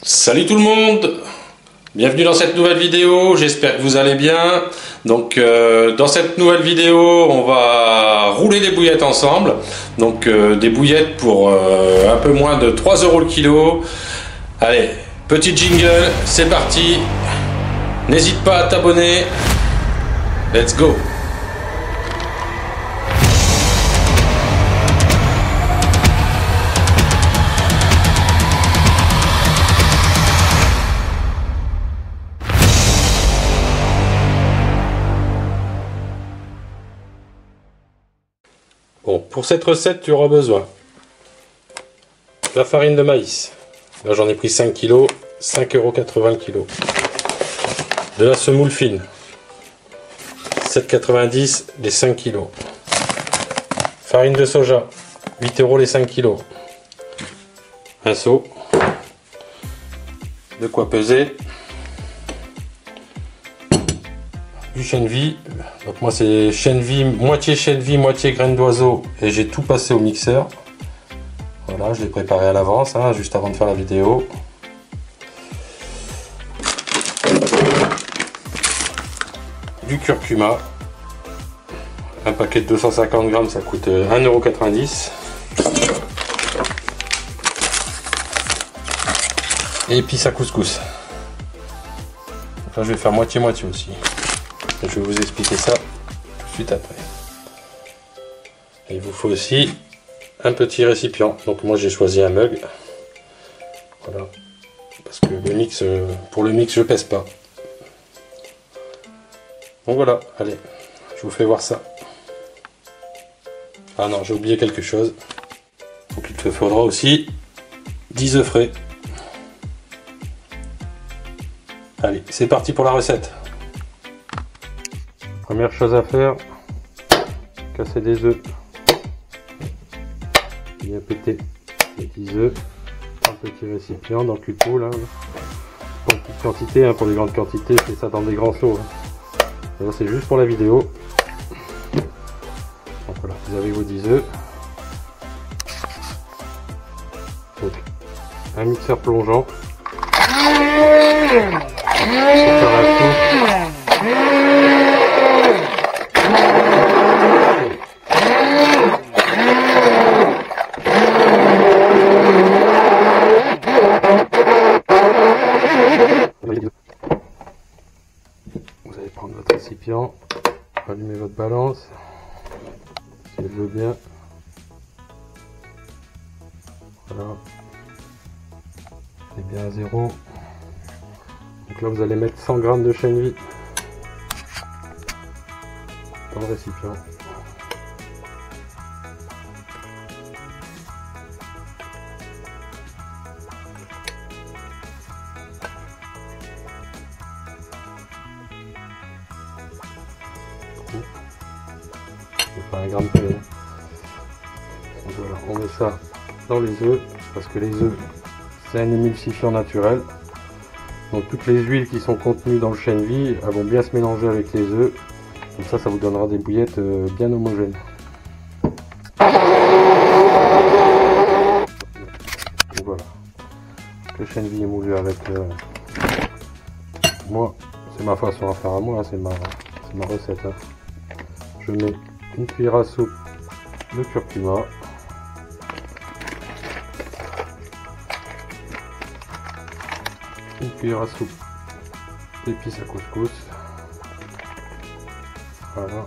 Salut tout le monde, bienvenue dans cette nouvelle vidéo, j'espère que vous allez bien. Donc dans cette nouvelle vidéo on va rouler des bouillettes ensemble. Donc des bouillettes pour un peu moins de 3 € le kilo. Allez, petit jingle, c'est parti. N'hésite pas à t'abonner. Let's go. Bon, pour cette recette, tu auras besoin de la farine de maïs. Là, j'en ai pris 5 kg, 5,80 € le kilo. De la semoule fine, 7,90 € les 5 kg. Farine de soja, 8 € les 5 kg. Un seau. De quoi peser. Du chènevis. Donc moi c'est chènevis, moitié graines d'oiseau, et j'ai tout passé au mixeur. Voilà, je l'ai préparé à l'avance, hein, juste avant de faire la vidéo. Du curcuma. Un paquet de 250 grammes, ça coûte 1,90 €. Et épices à couscous. Donc là je vais faire moitié-moitié aussi. Je vais vous expliquer ça tout de suite après. Et il vous faut aussi un petit récipient. Donc moi j'ai choisi un mug. Voilà. Parce que le mix, pour le mix je pèse pas. Donc voilà, allez, je vous fais voir ça. Ah non, j'ai oublié quelque chose. Donc il te faudra aussi 10 œufs frais. Allez, c'est parti pour la recette. Première chose à faire, casser des œufs. Bien péter les 10 œufs. Un petit récipient dans le cupeau là. Pas en petite quantité, hein, pour les grandes quantités, c'est ça dans des grands seaux. Hein. Là c'est juste pour la vidéo. Donc voilà, vous avez vos 10 œufs. Donc, un mixeur plongeant. Vous allez prendre votre récipient, allumer votre balance, si elle veut bien. Voilà, c'est bien à 0. Donc là vous allez mettre 100 g de chènevis dans le récipient. Pas un gramme près. Donc voilà, on met ça dans les œufs parce que les œufs c'est un émulsifiant naturel. Donc toutes les huiles qui sont contenues dans le chènevis, elles vont bien se mélanger avec les œufs. Comme ça, ça vous donnera des bouillettes bien homogènes. Donc voilà, le chènevis est moulu avec moi, c'est ma façon à faire à moi, hein, c'est ma recette. Hein. Je mets une cuillère à soupe de curcuma, une cuillère à soupe d'épices à couscous, voilà.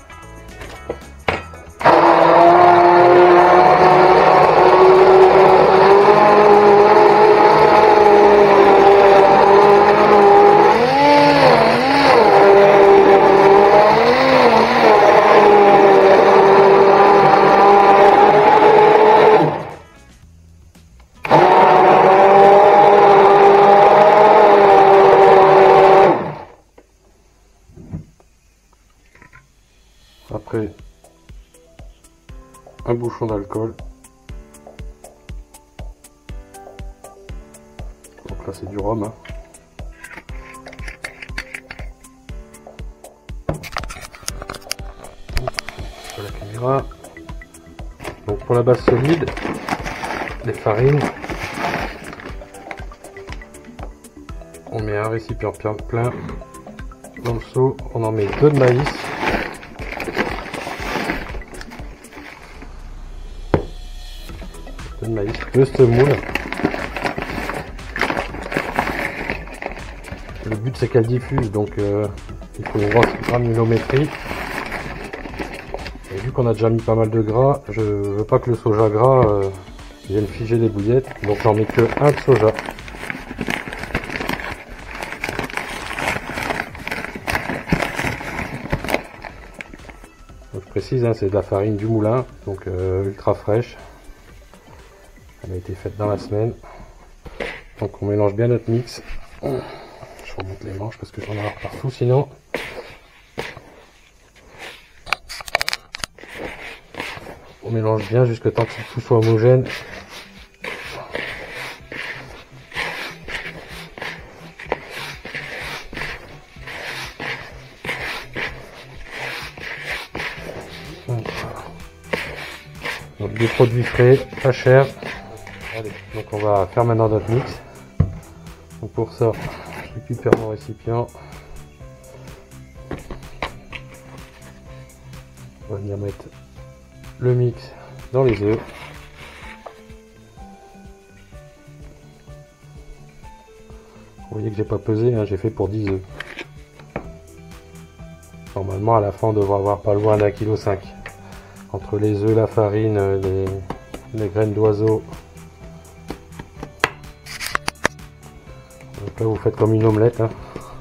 Après, un bouchon d'alcool. Donc là c'est du rhum. Hein. Sur la caméra. Donc pour la base solide, les farines. On met un récipient plein dans le seau, on en met 2 de maïs. De semoule. Le but c'est qu'elle diffuse, donc il faut voir cette granulométrie. Et vu qu'on a déjà mis pas mal de gras, je veux pas que le soja gras vienne figer les bouillettes, donc j'en mets que un de soja. Donc, je précise, hein, c'est de la farine du moulin, donc ultra fraîche. Elle a été faite dans la semaine. Donc on mélange bien notre mix. Je remonte les manches parce que j'en ai partout sinon. On mélange bien jusqu'à temps que tout soit homogène. Donc des produits frais, pas chers. Allez, donc on va faire maintenant notre mix. Donc pour ça, je récupère mon récipient. On va venir mettre le mix dans les œufs. Vous voyez que j'ai pas pesé, hein, j'ai fait pour 10 œufs. Normalement à la fin on devrait avoir pas loin d'1,5 kg. Entre les œufs, la farine, les graines d'oiseau. Donc là vous faites comme une omelette. Hein.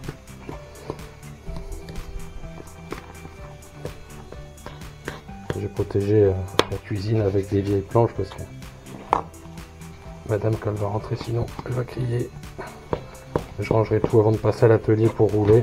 J'ai protégé la cuisine avec des vieilles planches parce que madame quand elle va rentrer sinon elle va crier. Je rangerai tout avant de passer à l'atelier pour rouler.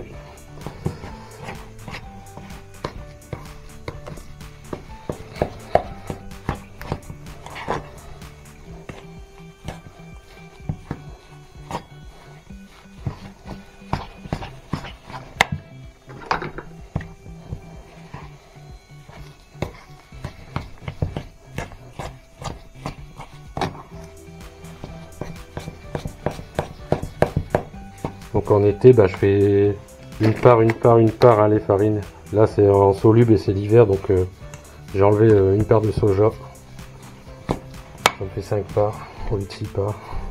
Donc en été, je fais une part hein, les farines. Là c'est en soluble et c'est l'hiver, donc j'ai enlevé une paire de soja. Ça me fait 5 parts au lieu de 6 parts.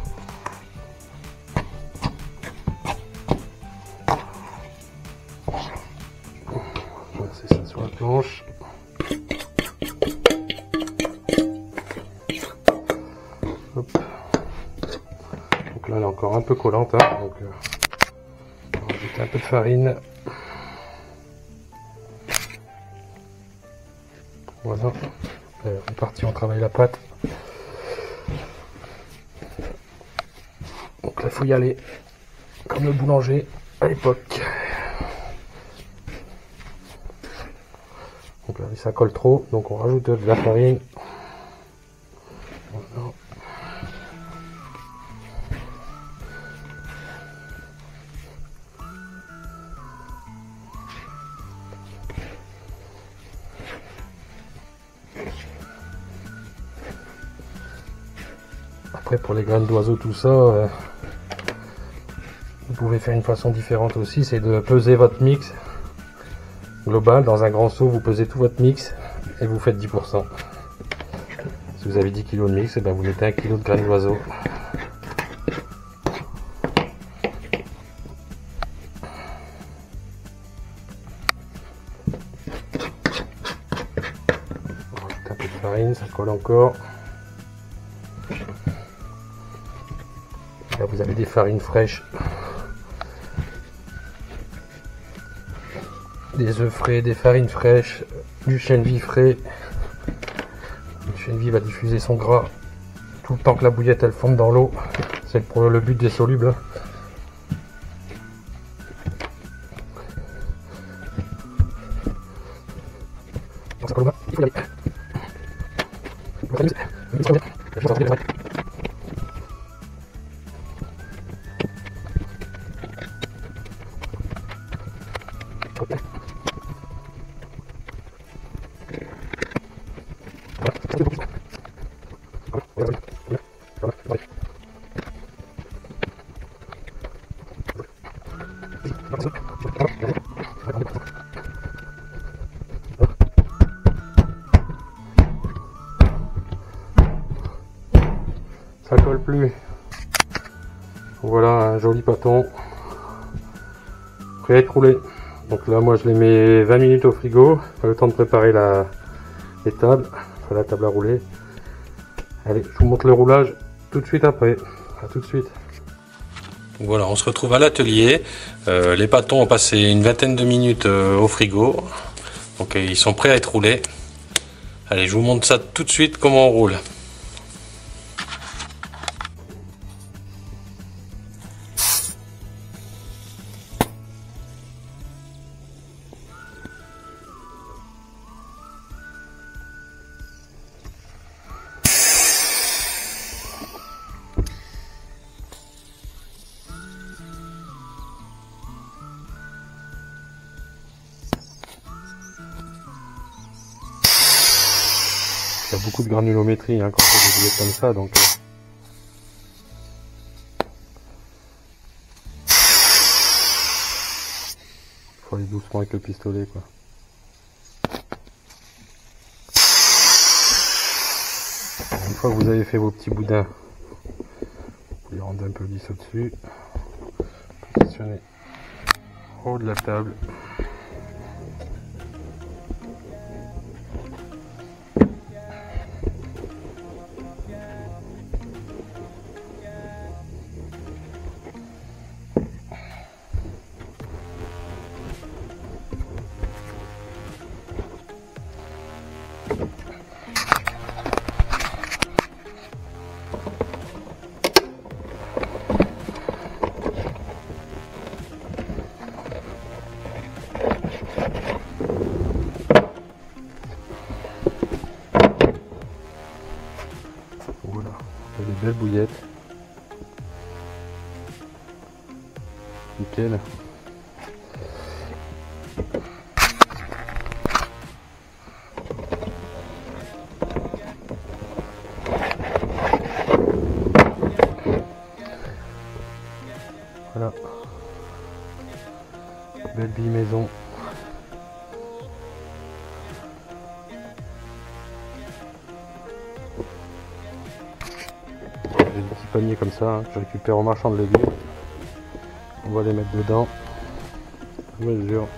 On va passer ça sur la planche. Hop. Donc là elle est encore un peu collante, hein, donc on va rajouter un peu de farine. Voilà, on est parti, on travaille la pâte. Donc là il faut y aller comme le boulanger à l'époque. Donc là ça colle trop, donc on rajoute de la farine. Voilà. Après pour les graines d'oiseau tout ça, vous pouvez faire une façon différente aussi, c'est de peser votre mix global dans un grand seau. Vous pesez tout votre mix et vous faites 10%. Si vous avez 10 kg de mix, et vous mettez 1 kg de graines d'oiseau. On rajoute un peu de farine, ça colle encore. Là vous avez des farines fraîches, des œufs frais, des farines fraîches, du chène vie frais. Le chène vie va diffuser son gras tout le temps que la bouillette elle fonde dans l'eau. C'est le but des solubles. Donc ça colle bien, il faut y aller. ça colle plus. Voilà un joli pâton prêt à être roulé. Donc là moi je les mets 20 minutes au frigo, le temps de préparer les tables, enfin la table à rouler. Allez, je vous montre le roulage tout de suite après. À tout de suite. Voilà, on se retrouve à l'atelier. Les pâtons ont passé une vingtaine de minutes au frigo. Donc ils sont prêts à être roulés. Allez, je vous montre ça tout de suite comment on roule. Il y a beaucoup de granulométrie hein, quand on fait des boulettes comme ça, donc faut aller doucement avec le pistolet quoi. Une fois que vous avez fait vos petits boudins, vous les rendez un peu lisse au-dessus, positionnez au haut de la table. Voilà, on a des belles bouillettes. Nickel. Voilà. Belle bille maison. J'ai des petits paniers comme ça hein, que je récupère au marchand de légumes. On va les mettre dedans à mesure.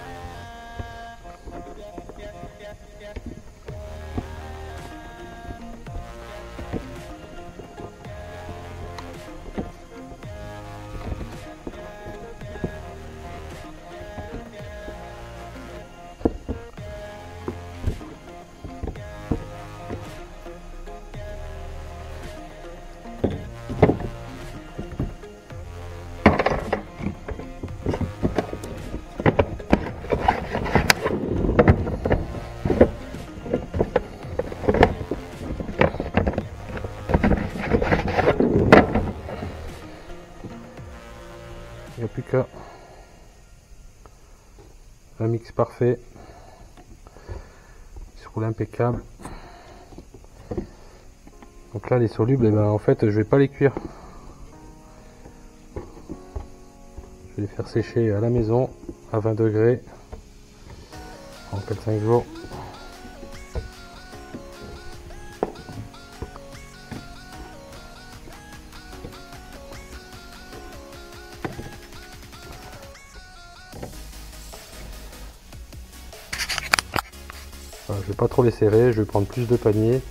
Il n'y a plus qu'à un mix parfait, il se roule impeccable. Donc là les solubles, eh ben, en fait je vais pas les cuire, je vais les faire sécher à la maison à 20 degrés en 4-5 jours. Voilà, je vais pas trop les serrer, je vais prendre plus de paniers.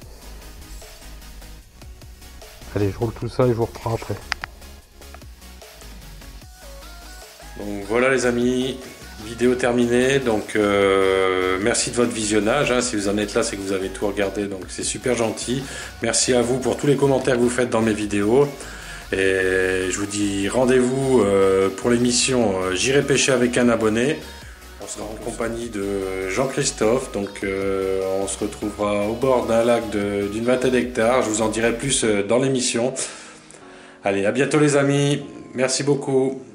Allez, je roule tout ça et je vous reprends après. Donc voilà les amis, vidéo terminée. Donc merci de votre visionnage. Hein. Si vous en êtes là, c'est que vous avez tout regardé. Donc c'est super gentil. Merci à vous pour tous les commentaires que vous faites dans mes vidéos. Et je vous dis rendez-vous pour l'émission J'irai pêcher avec un abonné. On sera en compagnie de Jean-Christophe, donc on se retrouvera au bord d'un lac d'une vingtaine d'hectares. Je vous en dirai plus dans l'émission. Allez, à bientôt les amis, merci beaucoup.